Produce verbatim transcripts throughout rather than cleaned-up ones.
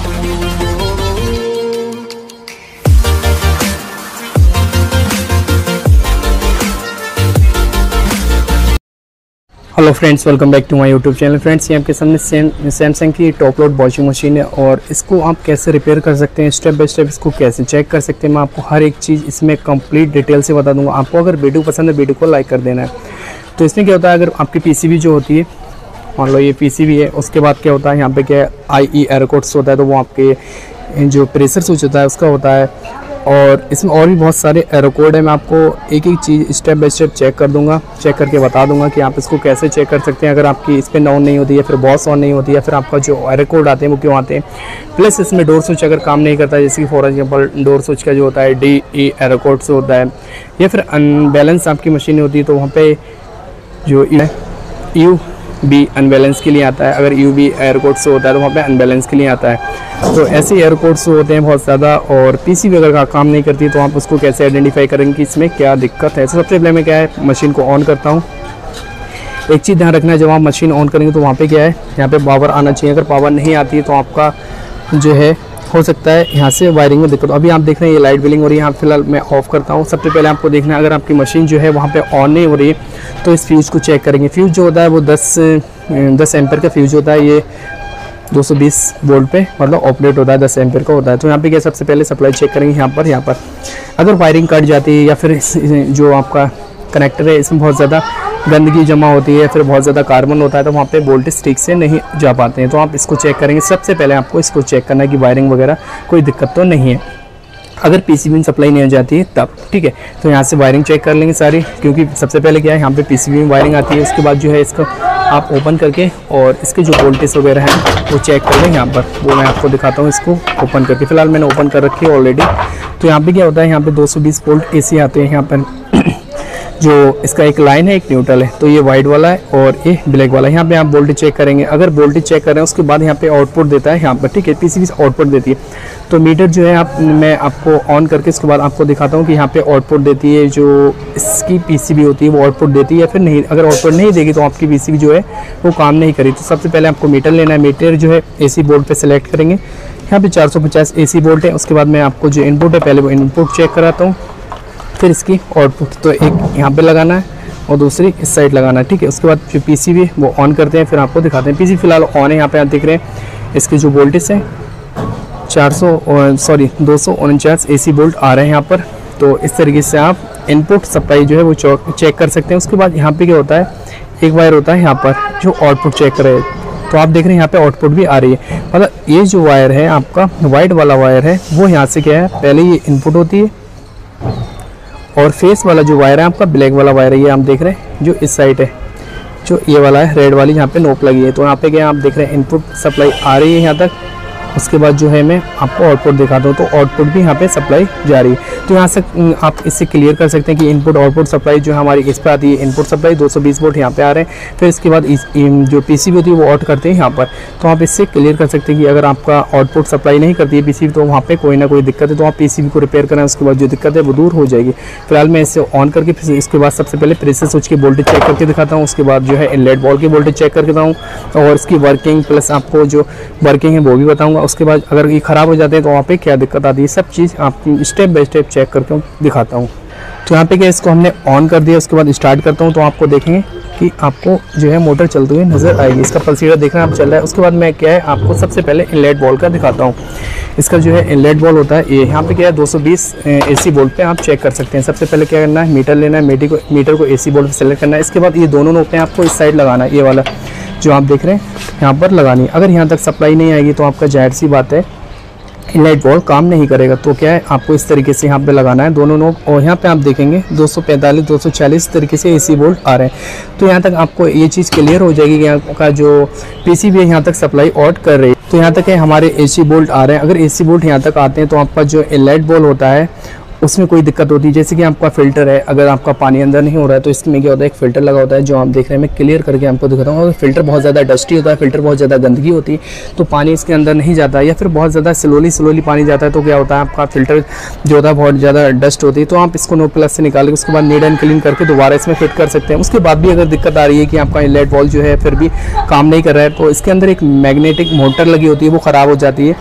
Hello friends, welcome back to my YouTube channel. Friends, ये आपके सामने सैमसंग की टॉप लोड वॉशिंग मशीन है और इसको आप कैसे रिपेयर कर सकते हैं, स्टेप बाय स्टेप इसको कैसे चेक कर सकते हैं, मैं आपको हर एक चीज़ इसमें कंप्लीट डिटेल से बता दूंगा। आपको अगर वीडियो पसंद है, वीडियो को लाइक कर देना है। तो इसमें क्या होता है, अगर आपकी पीसीबी जो होती है, मान लो ये पीसीबी है, उसके बाद क्या होता है, यहाँ पे क्या है आई ई एरर कोड्स होता है, तो वो आपके जो प्रेशर स्विच होता है उसका होता है। और इसमें और भी बहुत सारे एरर कोड है। मैं आपको एक एक चीज़ स्टेप बाय स्टेप चेक कर दूंगा, चेक करके बता दूंगा कि आप इसको कैसे चेक कर सकते हैं। अगर आपकी इस पर ऑन नहीं होती है, फिर बॉस ऑन नहीं होती है, फिर आपका जो एरर कोड आते हैं वो क्यों आते हैं। प्लस इसमें डोर स्विच अगर काम नहीं करता है, जैसे कि फॉर एग्जाम्पल डोर स्विच का जो होता है डी ई एरर कोड से होता है, या फिर अनबैलेंस आपकी मशीन होती है, तो वहाँ पर जो यू बी अनबैलेंस के लिए आता है। अगर यू बी एयर कोड से होता है तो वहाँ पे अनबैलेंस के लिए आता है। तो ऐसे एयर कोड्स होते हैं बहुत ज़्यादा। और पीसीबी अगर का काम नहीं करती तो आप उसको कैसे आइडेंटिफाई करेंगे कि इसमें क्या दिक्कत है। तो सबसे पहले मैं क्या है, मशीन को ऑन करता हूँ। एक चीज़ ध्यान रखना है, जब आप मशीन ऑन करेंगे तो वहाँ पर क्या है, यहाँ पर पावर आना चाहिए। अगर पावर नहीं आती है तो आपका जो है हो सकता है यहाँ से वायरिंग में दिक्कत। अभी आप देख रहे हैं ये लाइट बिलिंग हो रही है, यहाँ फिलहाल मैं ऑफ़ करता हूँ। सबसे पहले आपको देखना है, अगर आपकी मशीन जो है वहाँ पे ऑन नहीं हो रही है तो इस फ्यूज़ को चेक करेंगे। फ्यूज़ जो होता है वो दस दस एम्पेयर का फ्यूज़ होता है। ये दो सौ बीस वोल्ट पे मतलब ऑपरेट होता है, दस एम्पेयर का होता है। तो यहाँ पे क्या सबसे पहले सप्लाई चेक करेंगे। यहाँ पर यहाँ पर अगर वायरिंग कट जाती है या फिर जो आपका कनेक्टर है इसमें बहुत ज़्यादा गंदगी जमा होती है, फिर बहुत ज़्यादा कार्बन होता है, तो वहाँ पे वोल्टेज ठीक से नहीं जा पाते हैं। तो आप इसको चेक करेंगे। सबसे पहले आपको इसको चेक करना है कि वायरिंग वगैरह कोई दिक्कत तो नहीं है। अगर पीसीबी में सप्लाई नहीं हो जाती है तब ठीक है, तो यहाँ से वायरिंग चेक कर लेंगे सारी, क्योंकि सबसे पहले क्या है, यहाँ पे पीसीबी में वायरिंग आती है। उसके बाद जो है इसको आप ओपन करके और इसके जो वोल्टेज वगैरह हैं वो चेक कर लें। यहाँ पर वो मैं आपको दिखाता हूँ इसको ओपन करके। फिलहाल मैंने ओपन कर रखी है ऑलरेडी। तो यहाँ पर क्या होता है, यहाँ पर दो सौ बीस वोल्ट ए सी आते हैं। यहाँ पर जो इसका एक लाइन है, एक न्यूट्रल है, तो ये वाइट वाला है और ये ब्लैक वाला है। यहाँ पे आप वोल्टेज चेक करेंगे। अगर वोल्टेज चेक कर रहे हैं उसके बाद यहाँ पे आउटपुट देता है, यहाँ पर ठीक है, पीसीबी आउटपुट देती है। तो मीटर जो है आप मैं आपको ऑन करके इसके बाद आपको दिखाता हूँ कि यहाँ पे आउटपुट देती है, जो इसकी पीसीबी होती है वो आउटपुट देती है या फिर नहीं। अगर आउटपुट नहीं देगी तो आपकी पीसीबी जो है वो काम नहीं करी। तो सबसे पहले आपको मीटर लेना है। मीटर जो है एसी बोर्ड पर सेलेक्ट करेंगे। यहाँ पे चार सौ पचास एसी वोल्ट है। उसके बाद मैं आपको जो इनपुट है पहले वो इनपुट चेक कराता हूँ, फिर इसकी आउटपुट। तो एक यहाँ पे लगाना है और दूसरी इस साइड लगाना है, ठीक है। उसके बाद जो पीसीबी वो ऑन करते हैं, फिर आपको दिखाते हैं। पीसीबी फिलहाल ऑन है। यहाँ पे आप देख रहे हैं इसके जो वोल्टेज है चार सौ सॉरी दो सौ उनचास एसी वोल्ट आ रहे हैं यहाँ पर। तो इस तरीके से आप इनपुट सप्लाई जो है वो चेक कर सकते हैं। उसके बाद यहाँ पे क्या होता है, एक वायर होता है यहाँ पर जो आउटपुट चेक करे। तो आप देख रहे हैं यहाँ पे आउटपुट भी आ रही है। मतलब ये जो वायर है आपका वाइट वाला वायर है वो यहाँ से क्या है, पहले ये इनपुट होती है और फेस वाला जो वायर है आपका ब्लैक वाला वायर है, ये आप देख रहे हैं जो इस साइड है, जो ये वाला है रेड वाली, यहाँ पे नोक लगी है। तो यहाँ पे क्या आप देख रहे हैं इनपुट सप्लाई आ रही है यहाँ तक। उसके बाद जो है मैं आपको आउटपुट दिखाता हूँ, तो आउटपुट भी यहाँ पे सप्लाई जा रही है। तो यहाँ से आप इससे क्लियर कर सकते हैं कि इनपुट आउटपुट सप्लाई जो हमारी इस पर आती है, इनपुट सप्लाई दो सौ बीस वोल्ट यहाँ पे आ रहे हैं। फिर इसके बाद इस जो पीसीबी होती है वो आउट करते हैं यहाँ पर। तो आप इससे क्लियर कर सकते हैं कि अगर आपका आउटपुट सप्लाई नहीं करती है पीसीबी तो वहाँ पर कोई ना कोई दिक्कत है। तो आप पीसीबी को रिपेयर करें, उसके बाद जो दिक्कत है वो दूर हो जाएगी। फिलहाल मैं इसे ऑन करके फिर इसके बाद सबसे पहले प्रेशर स्विच की वोल्टेज चेक करके दिखाता हूँ। उसके बाद जो है इनलेट बॉल की वोल्टेज चेक करके बताऊँ और इसकी वर्किंग प्लस आपको जो वर्किंग है वो भी बताऊँगा। उसके बाद अगर ये ख़राब हो जाते हैं तो वहाँ पे क्या दिक्कत आती है, सब चीज़ आपकी स्टेप बाय स्टेप चेक करके दिखाता हूँ। तो यहाँ पे क्या इसको हमने ऑन कर दिया। उसके बाद स्टार्ट करता हूँ तो आपको देखेंगे कि आपको जो है मोटर चलती हुई नज़र आएगी। इसका प्रोसीजर देखना आप चल रहा है। उसके बाद मैं क्या है आपको सबसे पहले इनलेट बॉल का दिखाता हूँ। इसका जो है इनलेट बॉल होता है ये, यहाँ पे क्या है दो सौ बीस एसी वोल्ट पे आप चेक कर सकते हैं। सबसे पहले क्या करना है, मीटर लेना है, मीटर को मीटर को एसी वोल्ट पे सेलेक्ट करना है। इसके बाद ये दोनों नोकें आपको इस साइड लगाना है, ये वाला जो आप देख रहे हैं यहाँ पर लगानी है। अगर यहाँ तक सप्लाई नहीं आएगी तो आपका जाहिर सी बात है इनलाइट बॉल काम नहीं करेगा। तो क्या है आपको इस तरीके से यहाँ पे लगाना है दोनों नोब। और यहाँ पे आप देखेंगे दो सौ पैंतालीस दो सौ चालीस तरीके से एसी वोल्ट आ रहे हैं। तो यहाँ तक आपको ये चीज़ क्लियर हो जाएगी कि यहाँ का जो पीसीबी है यहाँ तक सप्लाई आउट कर रही है। तो यहाँ तक है हमारे एसी वोल्ट आ रहे हैं। अगर एसी वोल्ट यहाँ तक आते हैं तो आपका जो इनलाइट बॉल होता है उसमें कोई दिक्कत होती है। जैसे कि आपका फ़िल्टर है, अगर आपका पानी अंदर नहीं हो रहा है तो इसमें क्या होता है, एक फ़िल्टर लगा होता है जो आप देख रहे हैं। मैं क्लियर करके आपको दिखाता हूँ। अगर फ़िल्टर बहुत ज़्यादा डस्टी होता है, फ़िल्टर बहुत ज़्यादा गंदगी होती है तो पानी इसके अंदर नहीं जाता है, या फिर बहुत ज़्यादा स्लोली स्लोली पानी जाता है तो क्या होता है आपका फ़िल्टर जो होता है बहुत ज़्यादा डस्ट होती है। तो आप इसको नो प्लस से निकाल के उसके बाद नीट एंड क्लीन करके दोबारा इसमें फिट कर सकते हैं। उसके बाद भी अगर दिक्कत आ रही है कि आपका इनलेट वॉल्व जो है फिर भी काम नहीं कर रहा है तो इसके अंदर एक मैग्नेटिक मोटर लगी होती है वो ख़राब हो जाती है।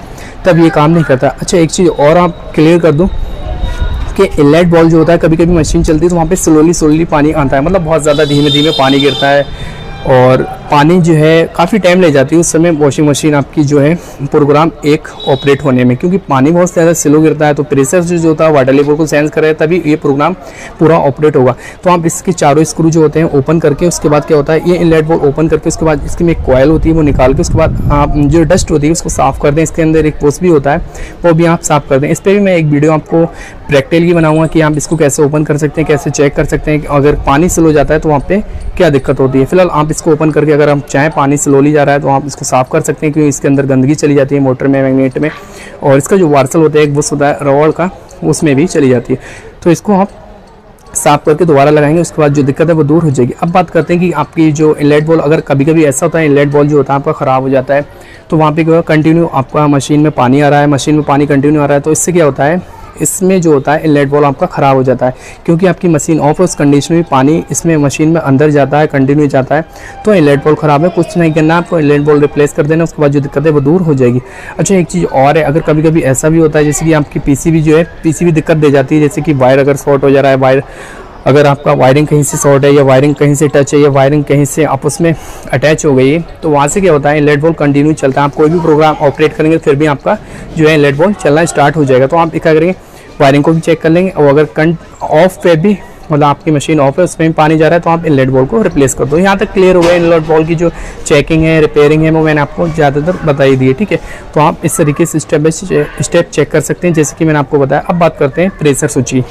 तब ये काम नहीं करता। अच्छा एक चीज़ और आप क्लियर कर दूँ कि इनलेट बॉल जो होता है, कभी कभी मशीन चलती है तो वहाँ पे स्लोली स्लोली पानी आता है, मतलब बहुत ज़्यादा धीमे धीमे पानी गिरता है और पानी जो है काफ़ी टाइम ले जाती है उस समय वॉशिंग मशीन आपकी जो है प्रोग्राम एक ऑपरेट होने में, क्योंकि पानी बहुत ज़्यादा स्लो गिरता है। तो प्रेशर जो होता है वाटर लेवल को सेंस करे तभी ये प्रोग्राम पूरा ऑपरेट होगा। तो आप इसके चारों स्क्रू जो होते हैं ओपन करके, उसके बाद क्या होता है, ये इनलेट बॉल ओपन करके उसके बाद इसकी में एक कॉयल होती है वो निकाल के उसके बाद आप जो डस्ट होती है उसको साफ़ कर दें। इसके अंदर एक पोस्ट भी होता है वो भी आप साफ़ कर दें। इस पर भी मैं एक वीडियो आपको प्रैक्टिकली बनाऊंगा कि आप इसको कैसे ओपन कर सकते हैं, कैसे चेक कर सकते हैं कि अगर पानी स्लो जाता है तो वहाँ पे क्या दिक्कत होती है। फिलहाल आप इसको ओपन करके अगर हम चाहें पानी स्लोली जा रहा है तो आप इसको साफ़ कर सकते हैं, क्योंकि इसके अंदर गंदगी चली जाती है मोटर में, मैग्नेट में, और इसका जो वार्सल होता है एक बुश होता है रबड़ का, उसमें भी चली जाती है। तो इसको आप साफ करके दोबारा लगाएंगे, उसके बाद जो दिक्कत है वो दूर हो जाएगी। अब बात करते हैं कि आपकी जो इनलेट बॉल, अगर कभी कभी ऐसा होता है इनलेट बॉल जो होता है आपका ख़राब हो जाता है तो वहाँ पे क्या कंटिन्यू आपका मशीन में पानी आ रहा है, मशीन में पानी कंटिन्यू आ रहा है, तो इससे क्या होता है, इसमें जो होता है इनलेट बॉल आपका ख़राब हो जाता है, क्योंकि आपकी मशीन ऑफ है, उस कंडीशन में पानी इसमें मशीन में अंदर जाता है, कंटिन्यू जाता है, तो इनलेट बॉल ख़राब है। कुछ नहीं करना, आपको इनलेट बॉल रिप्लेस कर देना, उसके बाद जो दिक्कत है वो दूर हो जाएगी। अच्छा एक चीज़ और है, अगर कभी कभी ऐसा भी होता है जैसे कि आपकी पीसीबी जो है पीसीबी दिक्कत दे जाती है, जैसे कि वायर अगर शॉर्ट हो जा रहा है, वायर अगर आपका वायरिंग कहीं से शॉर्ट है या वायरिंग कहीं से टच है या वायरिंग कहीं से आपस में अटैच हो गई है, तो वहाँ से क्या होता है इनलेट बॉल कंटिन्यू चलता है। आप कोई भी प्रोग्राम ऑपरेट करेंगे फिर भी आपका जो है इनलेट बॉल चलना स्टार्ट हो जाएगा। तो आप क्या करेंगे, वायरिंग को भी चेक कर लेंगे, और अगर कंट ऑफ पे भी मतलब आपकी मशीन ऑफ है उसमें भी पानी जा रहा है तो आप इनलेट बॉल को रिप्लेस कर दो। यहाँ तक क्लियर हो गया, इनलेट बॉल की जो चेकिंग है, रिपेयरिंग है, वो मैंने आपको ज़्यादातर बताई दी है, ठीक है। तो आप इस तरीके से स्टेप बाय स्टेप चेक कर सकते हैं जैसे कि मैंने आपको बताया। अब बात करते हैं प्रेशर स्विच की।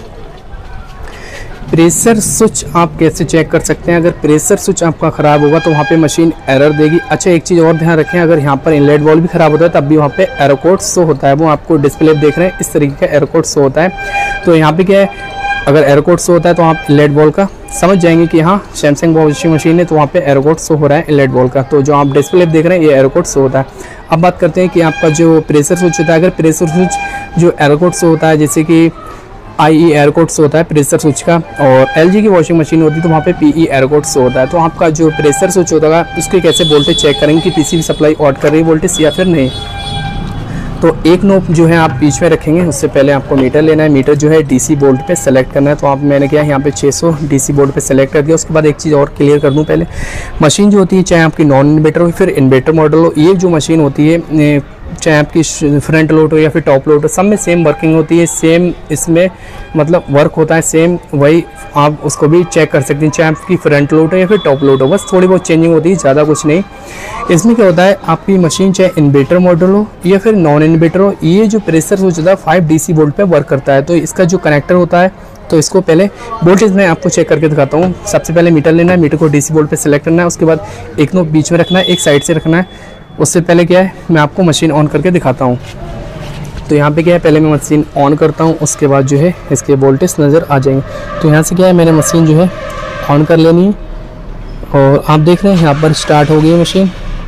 प्रेशर स्विच आप कैसे चेक कर सकते हैं, अगर प्रेशर स्विच आपका ख़राब होगा तो वहाँ पे मशीन एरर देगी। अच्छा एक चीज़ और ध्यान रखें, अगर यहाँ पर इनलेट बॉल भी ख़राब होता है तब भी वहाँ पे एरर कोड शो होता है, वो आपको डिस्प्ले देख रहे हैं इस तरीके का एरर कोड शो होता है। तो यहाँ पे क्या है, अगर एरर कोड शो होता है तो आप इनलेट बॉल का समझ जाएंगे कि हाँ सैमसंग वॉशिंग मशीन है, तो वहाँ पे एरर कोड शो हो रहा है इनलेट बॉल का। तो जो आप डिस्प्ले देख रहे हैं ये एरर कोड शो होता है। अब बात करते हैं कि आपका जो प्रेशर स्विच होता है, अगर प्रेशर स्विच जो एरर कोड शो होता है, जैसे कि I E error code show होता है प्रेशर स्विच का, और एल जी की वॉशिंग मशीन होती है तो वहाँ पे P E error code show होता है। तो आपका जो प्रेशर स्विच होता है उसके कैसे वोल्टेज चेक करेंगे कि पीसीबी सप्लाई ऑन कर रही है वोल्टेज या फिर नहीं। तो एक नोब जो है आप बीच में रखेंगे, उससे पहले आपको मीटर लेना है। मीटर जो है डीसी बोर्ड पे सेलेक्ट करना है, तो आप मैंने क्या यहाँ पे छह सौ डीसी बोर्ड पे सेलेक्ट कर दिया। उसके बाद एक चीज़ और क्लियर कर दूँ, पहले मशीन जो होती है चाहे आपकी नॉन इन्वर्टर हो फिर इन्वर्टर मॉडल हो, ये जो मशीन होती है चाहे आपकी फ्रंट लोड हो या फिर टॉप लोड हो, सब में सेम वर्किंग होती है, सेम इसमें मतलब वर्क होता है सेम, वही आप उसको भी चेक कर सकते हैं चाहे आपकी फ्रंट लोड हो या फिर टॉप लोड हो, बस थोड़ी बहुत चेंजिंग होती है, ज़्यादा कुछ नहीं। इसमें क्या होता है, आपकी मशीन चाहे इन्वर्टर मॉडल हो या फिर नॉन इन्वर्टर हो, ये जो प्रेशर स्विच होता है फाइव डी सी वोल्ट पे वर्क करता है। तो इसका जो कनेक्टर होता है, तो इसको पहले वोल्टेज मैं आपको चेक करके दिखाता हूँ। सबसे पहले मीटर लेना है, मीटर को डीसी वोल्ट पे सेलेक्ट करना है, उसके बाद एक नोब बीच में रखना है, एक साइड से रखना है। उससे पहले क्या है, मैं आपको मशीन ऑन करके दिखाता हूँ। तो यहाँ पे क्या है, पहले मैं मशीन ऑन करता हूँ, उसके बाद जो है इसके वोल्टेज नज़र आ जाएंगे। तो यहाँ से क्या है, मैंने मशीन जो है ऑन कर लेनी है, और आप देख रहे हैं यहाँ पर स्टार्ट हो गई मशीन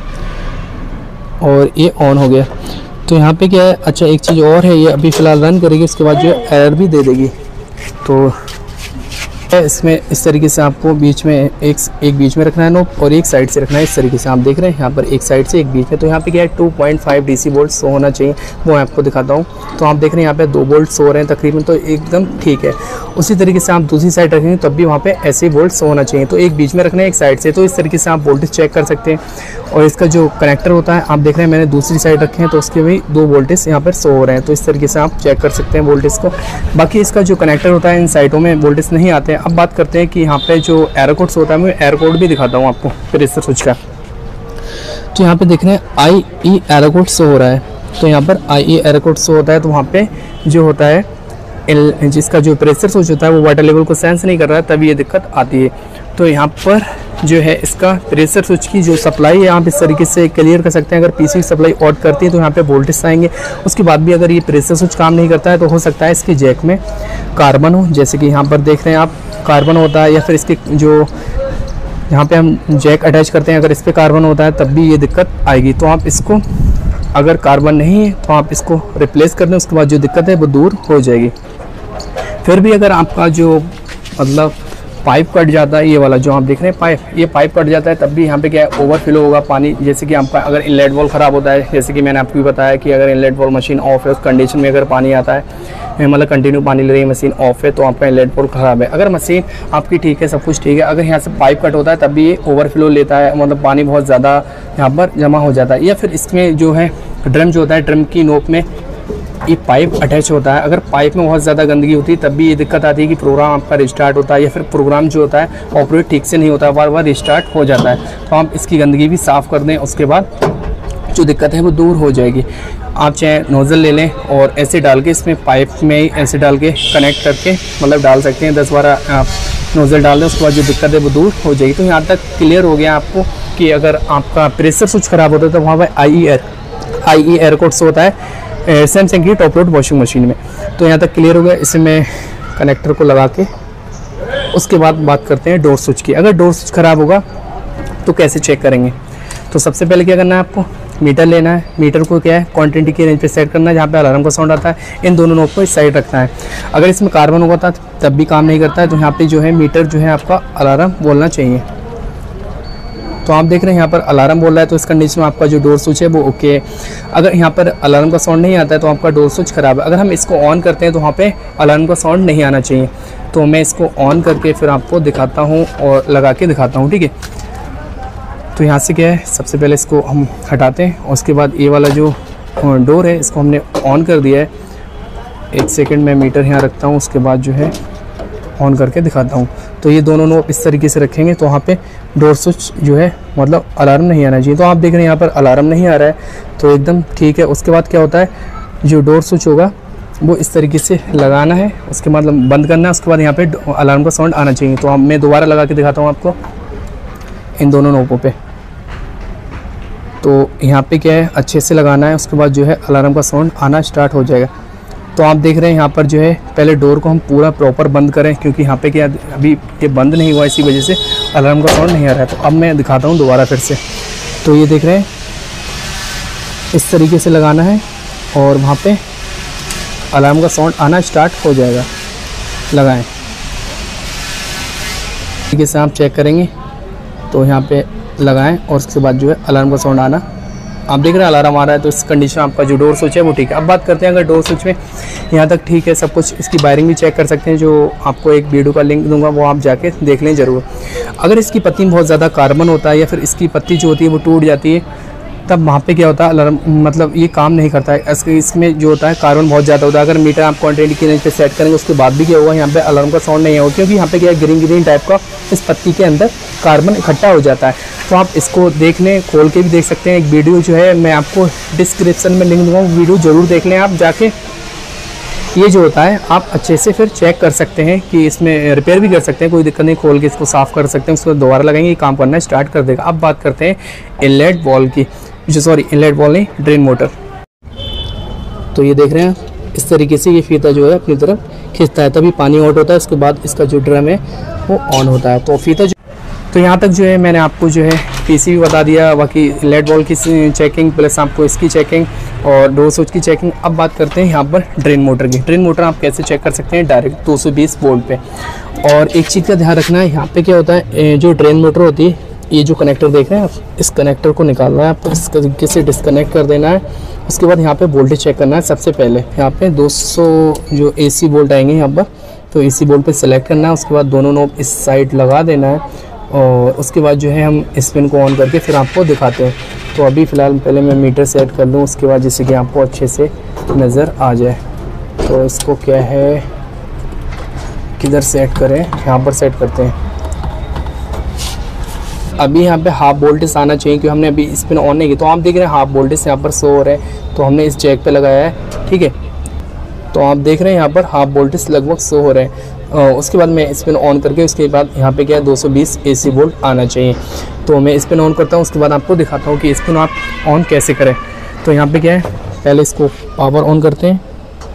और ये ऑन हो गया। तो यहाँ पे क्या है, अच्छा एक चीज़ और है, ये अभी फ़िलहाल रन करेगी, उसके बाद जो है एरर भी दे देगी। तो इसमें इस तरीके से आपको बीच में एक एक बीच में रखना है नोब, और एक साइड से रखना है इस तरीके से। आप देख रहे हैं यहाँ पर एक साइड से एक बीच में। तो यहाँ पे क्या है, two point five DC volt show होना चाहिए, वो मैं आपको दिखाता हूँ। तो आप देख रहे हैं यहाँ पे दो वोल्ट शो हो रहे हैं तकरीबन, तो एकदम ठीक है। उसी तरीके से आप दूसरी साइड रखेंगे तब भी वहाँ पे ऐसे वोल्ट शो होना चाहिए। तो एक बीच में रखना है, एक साइड से। तो इस तरीके से आप वोल्टेज चेक कर सकते हैं। और इसका जो कनेक्टर होता है, आप देख रहे हैं मैंने दूसरी साइड रखे हैं, तो उसके भी दो वोल्टेज यहाँ पर शो हो रहे हैं। तो इस तरीके से आप चेक कर सकते हैं वोल्टेज को। बाकी इसका जो कनेक्टर होता है, इन साइडों में वोल्टेज नहीं आते हैं। अब बात करते हैं कि यहाँ पे जो एरर कोड्स होता है, मैं एरर कोड भी दिखाता हूँ आपको प्रेशर स्विच का। तो यहाँ पे देख रहे हैं I E error code show हो रहा है। तो यहाँ पर I E error code show होता है, तो वहाँ पे जो होता है जिसका जो प्रेशर स्विच होता है वो वाटर लेवल को सेंस नहीं कर रहा है, तभी ये दिक्कत आती है। तो यहाँ पर जो है इसका प्रेशर स्विच की जो सप्लाई है आप इस तरीके से क्लियर कर सकते हैं। अगर पीसी की सप्लाई ऑड करती है तो यहाँ पे वोल्टेज आएंगे। उसके बाद भी अगर ये प्रेशर स्विच काम नहीं करता है तो हो सकता है इसके जैक में कार्बन हो, जैसे कि यहाँ पर देख रहे हैं आप कार्बन होता है, या फिर इसके जो यहाँ पे हम जैक अटैच करते हैं अगर इस पर कार्बन होता है तब भी ये दिक्कत आएगी। तो आप इसको, अगर कार्बन नहीं है तो आप इसको रिप्लेस कर दें, उसके बाद जो दिक्कत है वो दूर हो जाएगी। फिर भी अगर आपका जो मतलब पाइप कट जाता है, ये वाला जो आप देख रहे हैं पाइप, ये पाइप कट जाता है तब भी यहाँ पे क्या है ओवरफ्लो होगा पानी। जैसे कि आपका अगर इनलेट वॉल्व ख़राब होता है, जैसे कि मैंने आपको भी बताया कि अगर इनलेट वॉल्व मशीन ऑफ है उस कंडीशन में अगर पानी आता है, मतलब कंटिन्यू पानी ले रही है मशीन ऑफ है, तो आपका इनलेट वॉल्व ख़राब है। अगर मशीन आपकी ठीक है, सब कुछ ठीक है, अगर यहाँ से पाइप कट होता है तब भी ये ओवरफ्लो लेता है, मतलब पानी बहुत ज़्यादा यहाँ पर जमा हो जाता है। या फिर इसमें जो है ड्रम जो होता है, ड्रम की नोक में ये पाइप अटैच होता है। अगर पाइप में बहुत ज़्यादा गंदगी होती है तब भी ये दिक्कत आती है कि प्रोग्राम आपका रिस्टार्ट होता है, या फिर प्रोग्राम जो होता है ऑपरेट ठीक से नहीं होता, बार बार रिस्टार्ट हो जाता है। तो आप इसकी गंदगी भी साफ़ कर दें, उसके बाद जो दिक्कत है वो दूर हो जाएगी। आप चाहे नोज़ल ले लें और ऐसे डाल के इसमें पाइप में ही ऐसे डाल के कनेक्ट करके मतलब डाल सकते हैं, दस बारह आप नोज़ल डाल दें, उसके बाद जो दिक्कत है वो दूर हो जाएगी। तो यहाँ तक क्लियर हो गया आपको कि अगर आपका प्रेशर स्विच ख़राब होता है तो वहाँ पर आई ई एर आई ई एयर कोड्स होता है सैमसंग की टॉप लोड वॉशिंग मशीन में। तो यहाँ तक क्लियर हो गया। इसमें कनेक्टर को लगा के उसके बाद बात करते हैं डोर स्विच की। अगर डोर स्विच ख़राब होगा तो कैसे चेक करेंगे? तो सबसे पहले क्या करना है, आपको मीटर लेना है। मीटर को क्या है क्वांटिटी की रेंज पे सेट करना है, जहाँ पे अलार्म का साउंड आता है इन दोनों नोब को इस साइड रखना है। अगर इसमें कार्बन होगा था तब भी काम नहीं करता है, तो यहाँ पे जो है मीटर जो है आपका अलार्म बोलना चाहिए। तो आप देख रहे हैं यहाँ पर अलार्म बोल रहा है, तो इस कंडीशन में आपका जो डोर स्विच है वो ओके है। अगर यहाँ पर अलार्म का साउंड नहीं आता है तो आपका डोर स्विच ख़राब है। अगर हम इसको ऑन करते हैं तो वहाँ पे अलार्म का साउंड नहीं आना चाहिए। तो मैं इसको ऑन करके फिर आपको दिखाता हूँ और लगा के दिखाता हूँ, ठीक है। तो यहाँ से क्या है, सबसे पहले इसको हम हटाते हैं और उसके बाद ये वाला जो डोर है इसको हमने ऑन कर दिया है। एक सेकेंड मैं मीटर यहाँ रखता हूँ, उसके बाद जो है ऑन करके दिखाता हूँ। तो ये दोनों नोब इस तरीके से रखेंगे तो वहाँ पे डोर स्विच जो है मतलब अलार्म नहीं आना चाहिए। तो आप देख रहे हैं यहाँ पर अलार्म नहीं आ रहा है, तो एकदम ठीक है। उसके बाद क्या होता है, जो डोर स्विच होगा वो इस तरीके से लगाना है, उसके बाद बंद करना है, उसके बाद यहाँ पे अलार्म का साउंड आना चाहिए। तो मैं दोबारा लगा के दिखाता हूँ आपको इन दोनों नोबों पे। तो यहाँ पे क्या है अच्छे से लगाना है, उसके बाद जो है अलार्म का साउंड आना स्टार्ट हो जाएगा। तो आप देख रहे हैं यहाँ पर जो है पहले डोर को हम पूरा प्रॉपर बंद करें, क्योंकि यहाँ पे क्या अभी ये बंद नहीं हुआ, इसी वजह से अलार्म का साउंड नहीं आ रहा है। तो अब मैं दिखाता हूँ दोबारा फिर से। तो ये देख रहे हैं इस तरीके से लगाना है और वहाँ पे अलार्म का साउंड आना स्टार्ट हो जाएगा। लगाएं तरीके से आप चेक करेंगे तो यहाँ पे लगाएं और उसके बाद जो है अलार्म का साउंड आना, आप देख रहे हैं अलार्म आ रहा है। तो इस कंडीशन आपका जो डोर स्विच है वो ठीक है। अब बात करते हैं अगर डोर स्विच में यहाँ तक ठीक है सब कुछ, इसकी वायरिंग भी चेक कर सकते हैं, जो आपको एक वीडियो का लिंक दूंगा वो आप जाके देख लें ज़रूर। अगर इसकी पत्ती में बहुत ज़्यादा कार्बन होता है या फिर इसकी पत्ती जो होती है वो टूट जाती है, तब वहाँ पे क्या होता है अलार्म मतलब ये काम नहीं करता है। इसमें जो होता है कार्बन बहुत ज़्यादा होता है। अगर मीटर आप क्वांटिटी की रेंज पे सेट करेंगे उसके बाद भी क्या होगा, यहाँ पे अलार्म का साउंड नहीं होगा, क्योंकि यहाँ पे क्या है ग्रीन ग्रीन टाइप का इस पत्ती के अंदर कार्बन इकट्ठा हो जाता है। तो आप इसको देख लें, खोल के भी देख सकते हैं। एक वीडियो जो है मैं आपको डिस्क्रिप्शन में लिंक दूँगा, वीडियो ज़रूर देख लें आप जाके। ये जो होता है आप अच्छे से फिर चेक कर सकते हैं कि इसमें रिपेयर भी कर सकते हैं, कोई दिक्कत नहीं, खोल के इसको साफ़ कर सकते हैं, उसको दोबारा लगाएंगे, काम करना स्टार्ट कर देगा। अब बात करते हैं इनलेट वॉल्व की, जो सॉरी इनलेट वॉल्व नहीं ड्रेन मोटर। तो ये देख रहे हैं इस तरीके से ये फीता जो है अपनी तरफ खींचता है, तभी पानी आउट होता है, उसके बाद इसका जो ड्रम है वो ऑन होता है। तो फीता जो तो यहाँ तक जो है मैंने आपको जो है पीसीबी बता दिया, बाकी इनलेट वॉल्व की चेकिंग प्लस आपको इसकी चेकिंग और डोर स्विच की चेकिंग। अब बात करते हैं यहाँ पर ड्रेन मोटर की। ड्रेन मोटर आप कैसे चेक कर सकते हैं, डायरेक्ट दो सौ बीस वोल्ट पे। और एक चीज़ का ध्यान रखना है, यहाँ पे क्या होता है जो ड्रेन मोटर होती है, ये जो कनेक्टर देख रहे हैं आप, इस कनेक्टर को निकालना है आपको, इस तरीके से डिस्कनेक्ट कर देना है। उसके बाद यहाँ पे वोल्टेज चेक करना है। सबसे पहले यहाँ पे दो सौ जो एसी वोल्ट आएंगे यहाँ पर, तो एसी वोल्ट पे सेलेक्ट करना है। उसके बाद दोनों नोब इस साइड लगा देना है और उसके बाद जो है हम इस पिन को ऑन करके फिर आपको दिखाते हैं। तो अभी फ़िलहाल पहले मैं मीटर सेट कर लूँ, उसके बाद जिससे कि आपको अच्छे से नज़र आ जाए। तो इसको क्या है किधर सेट करें, यहाँ पर सेट करते हैं। अभी यहाँ पे हाफ वोल्टेज आना चाहिए, क्योंकि हमने अभी स्पिन ऑन नहीं की। तो आप देख रहे हैं हाफ वोल्टेज यहाँ पर शो हो रहा है, तो हमने इस जैक पे लगाया है, ठीक है। तो आप देख रहे हैं यहाँ पर हाफ वोल्टेज लगभग शो हो रहे हैं। उसके बाद मैं स्पिन ऑन करके उसके बाद यहाँ पे क्या है दो सौ बीस एसी वोल्ट आना चाहिए। तो मैं स्पिन ऑन करता हूँ, उसके बाद आपको दिखाता हूँ कि स्पिन आप ऑन कैसे करें। तो यहाँ पे क्या है, पहले इसको पावर ऑन करते हैं,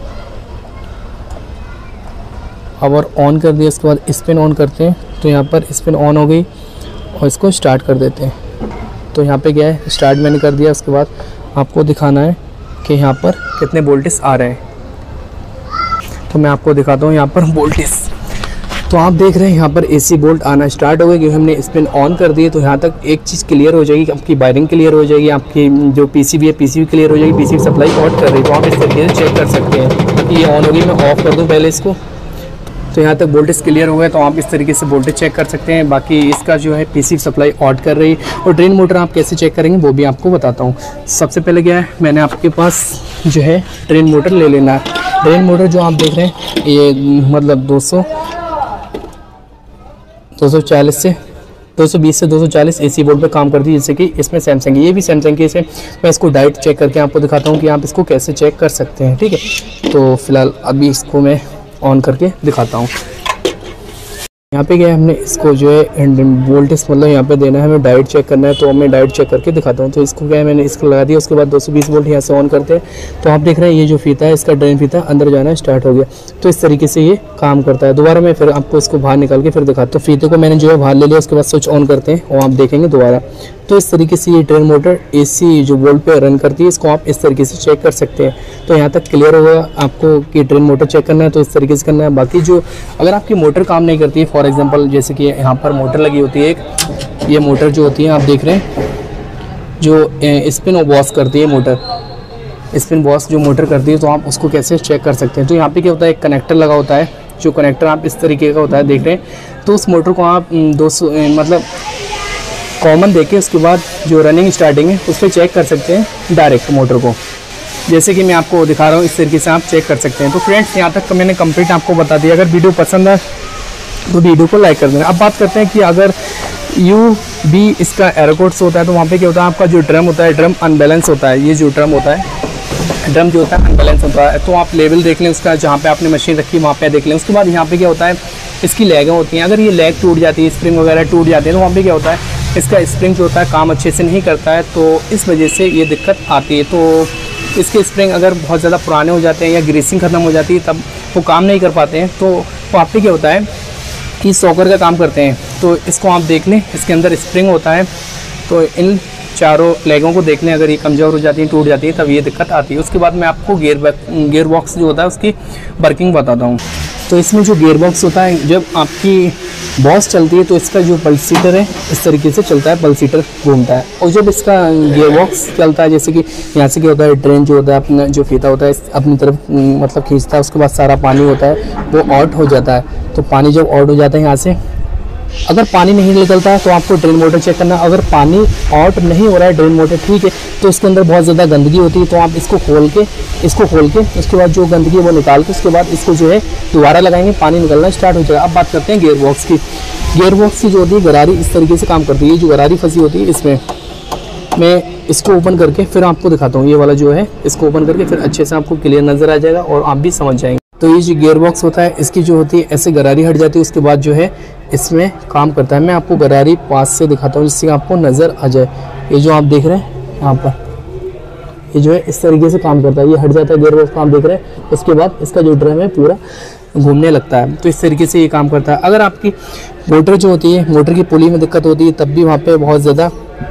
पावर ऑन कर दिया, उसके बाद स्पिन ऑन करते हैं। तो यहाँ पर स्पिन ऑन हो गई और इसको स्टार्ट कर देते हैं। तो यहाँ पे क्या है स्टार्ट मैंने कर दिया। उसके बाद आपको दिखाना है कि यहाँ पर कितने वोल्टेज आ रहे हैं। तो मैं आपको दिखाता हूँ यहाँ पर वोल्टेज। तो आप देख रहे हैं यहाँ पर एसी बोल्ट आना स्टार्ट हो गए, क्योंकि हमने स्पिन ऑन कर दिए। तो यहाँ तक एक चीज़ क्लियर हो जाएगी, आपकी वायरिंग क्लियर हो जाएगी, आपकी जो पीसीबी है पीसीबी क्लियर हो जाएगी, पीसीबी सप्लाई ऑन कर रही है। तो आप इस तरीके से चेक कर सकते हैं कि ये ऑन होगी। मैं ऑफ कर दूँ पहले इसको। तो यहाँ तक वोल्टेज क्लियर हो गया, तो आप इस तरीके से वोल्टेज चेक कर सकते हैं। बाकी इसका जो है पीसीबी सप्लाई ऑन कर रही है। और ड्रेन मोटर आप कैसे चेक करेंगे वो भी आपको बताता हूँ। सबसे पहले क्या है, मैंने आपके पास जो है ड्रेन मोटर ले लेना है। ड्रेन मोटर जो आप देख रहे हैं ये मतलब दो सौ दो सौ चालीस से दो सौ बीस से दो सौ चालीस एसी बोर्ड पे काम करती है, जैसे कि इसमें सैमसंग ये भी सैमसंग की। इसे मैं इसको डायरेक्ट चेक करके आपको दिखाता हूँ कि आप इसको कैसे चेक कर सकते हैं। ठीक है, तो फिलहाल अभी इसको मैं ऑन करके दिखाता हूँ। यहाँ पे क्या है, हमने इसको जो है वोल्टेज मतलब यहाँ पे देना है, हमें डायरेक्ट चेक करना है। तो मैं डायरेक्ट चेक करके दिखाता हूँ। तो इसको क्या है, मैंने इसको लगा दिया। उसके बाद दो सौ बीस वोल्ट यहाँ से ऑन करते हैं। तो आप देख रहे हैं ये जो फीता है इसका ड्रेन फीता अंदर जाना स्टार्ट हो गया। तो इस तरीके से ये काम करता है। दोबारा मैं फिर आपको इसको बाहर निकाल के फिर दिखाता हूँ। फीते को मैंने जो है बाहर ले लिया, उसके बाद स्विच ऑन करते हैं और आप देखेंगे दोबारा। तो इस तरीके से ये ड्रेन मोटर एसी जो वोल्ट पे रन करती है, इसको आप इस तरीके से चेक कर सकते हैं। तो यहाँ तक क्लियर होगा आपको कि ड्रेन मोटर चेक करना है तो इस तरीके से करना है। बाकी जो अगर आपकी मोटर काम नहीं करती है, फॉर एग्जांपल जैसे कि यहाँ पर मोटर लगी होती है एक, ये मोटर जो होती है आप देख रहे हैं जो स्पिन वॉश करती है मोटर, स्पिन वॉश जो मोटर करती है, तो आप उसको कैसे चेक कर सकते हैं। तो यहाँ पे क्या होता है, एक कनेक्टर लगा होता है, जो कनेक्टर आप इस तरीके का होता है देख रहे हैं। तो उस मोटर को आप दो सौ मतलब कॉमन देके उसके बाद जो रनिंग स्टार्टिंग है उस पर चेक कर सकते हैं डायरेक्ट मोटर को, जैसे कि मैं आपको दिखा रहा हूँ। इस तरीके से आप चेक कर सकते हैं। तो फ्रेंड्स यहाँ तक मैंने कंप्लीट आपको बता दिया। अगर वीडियो पसंद है तो वीडियो को लाइक कर देना। अब बात करते हैं कि अगर यू बी इसका एरर कोड्स होता है तो वहाँ पे क्या होता है, आपका जो ड्रम होता है ड्रम अनबैलेंस होता है। ये जो ड्रम होता है ड्रम जो होता है अनबैलेंस होता है। तो आप लेवल देख लें उसका, जहाँ पे आपने मशीन रखी वहाँ पे देख लें। उसके बाद यहाँ पे क्या होता है, इसकी लेगें होती हैं। अगर ये लेग टूट जाती है, स्प्रिंग वगैरह टूट जाती है, तो वहाँ पे क्या होता है, इसका स्प्रिंग जो होता है काम अच्छे से नहीं करता है। तो इस वजह से ये दिक्कत आती है। तो इसके स्प्रिंग अगर बहुत ज़्यादा पुराने हो जाते हैं या ग्रीसिंग ख़त्म हो जाती है तब वो काम नहीं कर पाते हैं। तो वहाँ पे क्या होता है कि सॉकर का काम करते हैं। तो इसको आप देख लें, इसके अंदर स्प्रिंग होता है। तो इन चारों लेगों को देख लें, अगर ये कमज़ोर हो जाती है, टूट जाती है, तब ये दिक्कत आती है। उसके बाद मैं आपको गियर गियर बॉक्स जो होता है उसकी वर्किंग बताता हूँ। तो इसमें जो गियर बॉक्स होता है, जब आपकी बॉस चलती है तो इसका जो पल्सीटर है इस तरीके से चलता है, पल्सीटर घूमता है। और जब इसका गियर बॉक्स चलता है, जैसे कि यहाँ से क्या होता है, ड्रेन जो होता है अपना जो फीता होता है अपनी तरफ मतलब खींचता है, उसके बाद सारा पानी होता है वो आउट हो जाता है। तो पानी जब आउट हो जाता है यहाँ से, अगर पानी नहीं निकलता है तो आपको ड्रेन मोटर चेक करना। अगर पानी आउट नहीं हो रहा है ड्रेन मोटर ठीक है, तो इसके अंदर बहुत ज़्यादा गंदगी होती है। तो आप इसको खोल के इसको खोल के उसके बाद जो गंदगी है वो निकाल के उसके बाद इसको जो है दोबारा लगाएंगे, पानी निकलना स्टार्ट हो जाएगा। अब बात करते हैं गियर बॉक्स की। गियर बॉक्स की जो होती है गरारी इस तरीके से काम करती है। ये जो गरारी फंसी होती है इसमें, मैं इसको ओपन करके फिर आपको दिखाता हूँ। ये वाला जो है इसको ओपन करके फिर अच्छे से आपको क्लियर नज़र आ जाएगा और आप भी समझ जाएंगे। तो ये जो गियर बॉक्स होता है इसकी जो होती है ऐसे गरारी हट जाती है, उसके बाद जो है इसमें काम करता है। मैं आपको गरारी पास से दिखाता हूँ जिससे आपको नज़र आ जाए। ये जो आप देख रहे हैं यहाँ पर, ये जो है इस तरीके से काम करता है। ये हट जाता है गियर बॉक्स को आप देख रहे हैं। उसके बाद इसका जो ड्रम है पूरा घूमने लगता है। तो इस तरीके से ये काम करता है। अगर आपकी मोटर जो होती है, मोटर की पुली में दिक्कत होती है, तब भी वहाँ पे बहुत ज़्यादा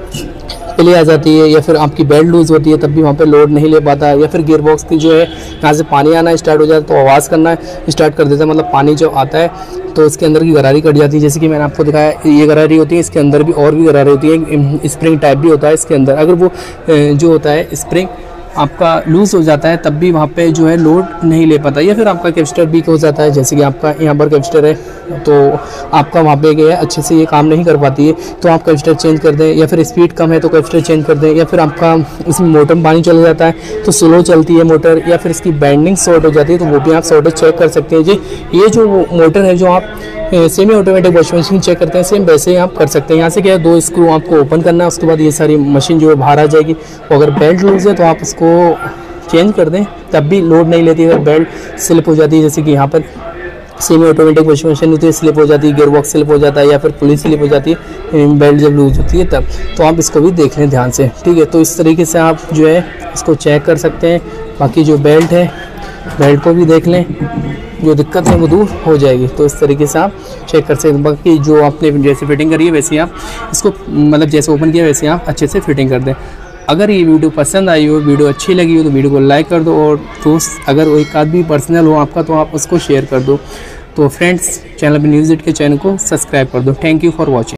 पुली आ जाती है, या फिर आपकी बेल्ट लूज़ होती है तब भी वहाँ पे लोड नहीं ले पाता, या फिर गियर बॉक्स की जो है यहाँ से पानी आना स्टार्ट हो जाता है तो आवाज़ करना स्टार्ट कर देता है। मतलब पानी जो आता है तो इसके अंदर की गरारी कट जाती है। जैसे कि मैंने आपको दिखाया ये गरारी होती है, इसके अंदर भी और भी गरारी होती है, स्प्रिंग टाइप भी होता है इसके अंदर। अगर वो जो होता है स्प्रिंग आपका लूज़ हो जाता है तब भी वहाँ पे जो है लोड नहीं ले पाता, या फिर आपका कैपेसिटर वीक हो जाता है। जैसे कि आपका यहाँ पर कैपेसिटर है तो आपका वहाँ पे गया अच्छे से ये काम नहीं कर पाती है, तो आप कैपेसिटर चेंज कर दें, या फिर स्पीड कम है तो कैपेसिटर चेंज कर दें, या फिर आपका इसमें मोटर में पानी चला जाता है तो स्लो चलती है मोटर, या फिर इसकी बैंडिंग शॉर्ट हो जाती है तो वो भी आप शॉर्टेज चेक कर सकते हैं। जी ये जो मोटर है जो आप semi automatic washing machine check करते हैं, सेम वैसे ही आप कर सकते हैं। यहाँ से क्या है, दो स्क्रू आपको ओपन करना है, उसके बाद ये सारी मशीन जो है बाहर आ जाएगी। और अगर बेल्ट लूज है तो आप उसको चेंज कर दें, तब भी लोड नहीं लेती। अगर बेल्ट स्लिप हो जाती है, जैसे कि यहाँ पर सेमी ऑटोमेटिक वॉशिंग मशीन होती है, स्लिप हो जाती है, गियर बॉक्स स्लिप हो जाता है, या फिर पुलिस स्लिप हो जाती है बेल्ट जब लूज होती है तब, तो आप इसको भी देख लें ध्यान से। ठीक है, तो इस तरीके से आप जो है इसको चेक कर सकते हैं। बाकी जो बेल्ट है, बेल्ट को भी देख लें, जो दिक्कत है वो दूर हो जाएगी। तो इस तरीके से आप चेक कर सकते हैं। बाकी जो आपने जैसे फिटिंग करी है वैसे आप इसको मतलब जैसे ओपन किया वैसे आप अच्छे से फिटिंग कर दें। अगर ये वीडियो पसंद आई हो, वीडियो अच्छी लगी हो तो वीडियो को लाइक कर दो, और दोस्त अगर एक आदमी पर्सनल हो आपका तो आप उसको शेयर कर दो। तो फ्रेंड्स चैनल पर न्यूज़ के चैनल को सब्सक्राइब कर दो। Thank you for watching.